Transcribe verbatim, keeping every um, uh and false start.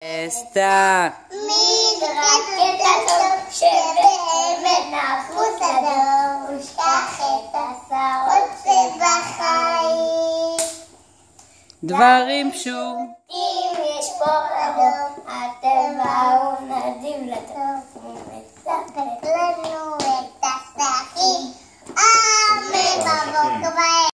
אסתה מתרקד הטוב שבאמת נחוץ לדור ושכח את השרות שבחיים דברים פשוטים אם יש פה אדום הטבע הוא נדיב לטוב